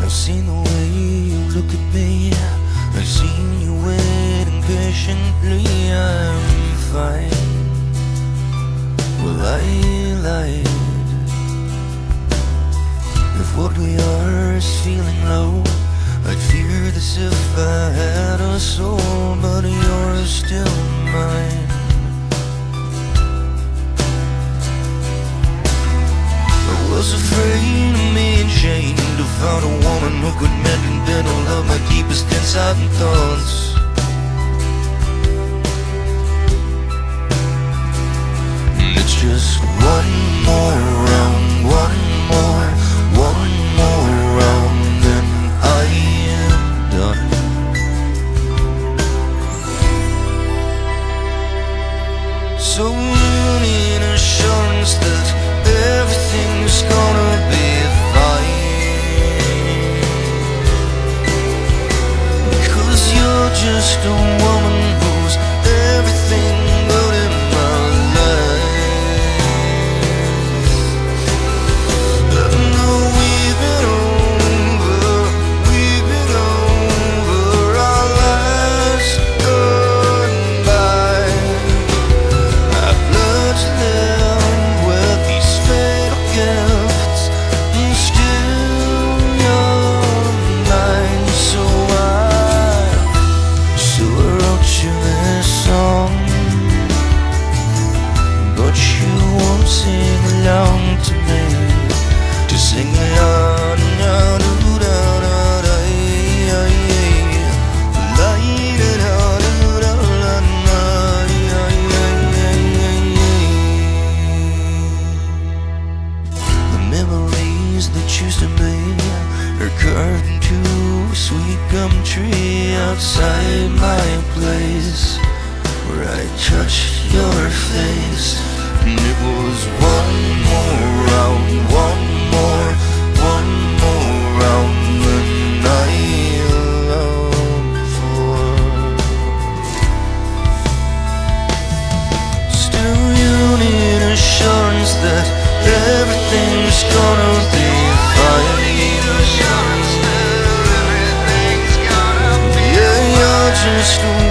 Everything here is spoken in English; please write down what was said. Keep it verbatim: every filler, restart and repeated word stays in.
I've seen the way you look at me, I've seen you waiting patiently. I'm fine. Well, I lied. If what we are is feeling low, I'd fear this if I had a soul, but you're still mine. I was afraid of being chained to find a woman who could mend and bend all of my deepest inside thoughts. And it's just one more round, one more, one more round, then I am done. So you need assurance that everything's gonna be fine, 'cause you're just a woman who's everything good in my life. I know we've been over, we've been over our last goodbye. I've learned to live with these fatal gifts, and still you're mine. So I, so I wrote you this song, but you won't sing along to me. To sing along, da da da da da, yeah, yeah. La da da da da da, yeah, yeah, yeah. The memories that used to be are carved into a sweet gum tree outside my place, where I touched your face. And it was one more round, one more, one more round than I longed for. Still you need assurance that everything's gonna be fine. Yeah, you're just a